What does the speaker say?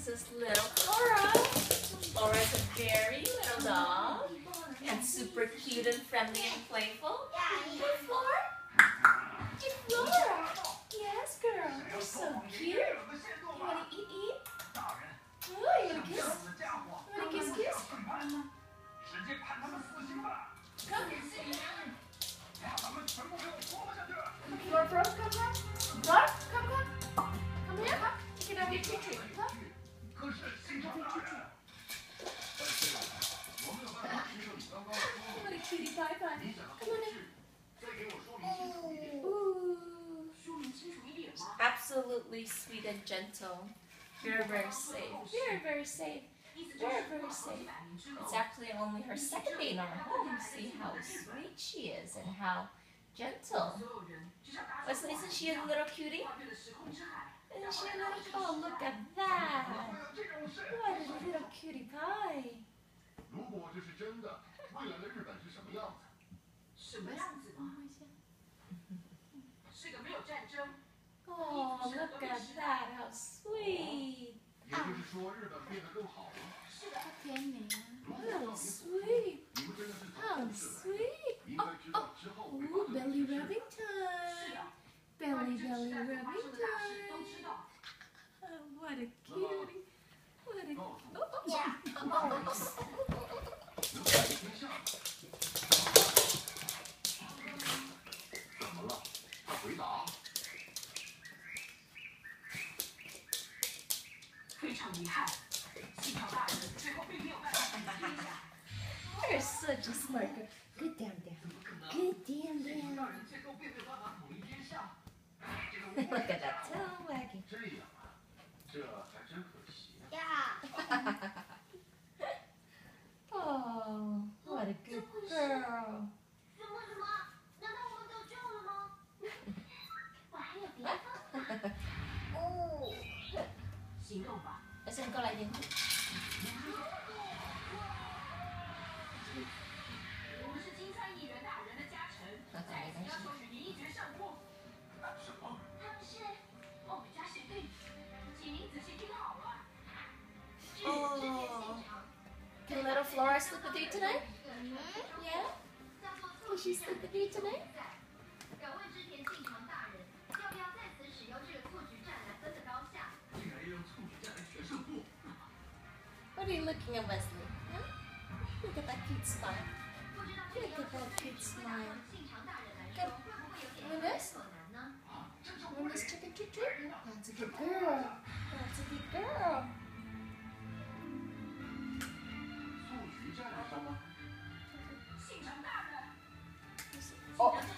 This is little Flora. Flora is a very little dog and super cute and friendly and playful. Hey, Flora. Hey, Flora. Yes, girl. You're so cute. You want to eat? Oh, you want to kiss? You want to kiss? Come. Flora, come. Flora, come. Come here. You can have your treat. Come. What a cutie pie. Come on in. Ooh. Absolutely sweet and gentle. Very safe. Very safe. It's actually only her second day in our home. See how sweet she is and how gentle. Isn't she a little cutie? Isn't she a little? Oh, look at that! What a little cutie pie! Oh, look at that! How sweet! How sweet! How sweet! Oh, belly rubbing time! Belly rubbing time! Oh, what a cutie! You're such a smart girl. Good damn. Look at that tail wagging. Oh, what a good girl. Xem con lại nhìn. Can little Flora sleep with you tonight? Yeah? Can she sleep with you tonight? What are you looking at, Wesley? Huh? Look at that cute smile. Look at that cute smile. Good. Want this? Want this chicken treat? That's a good girl. That's a good girl. Oh.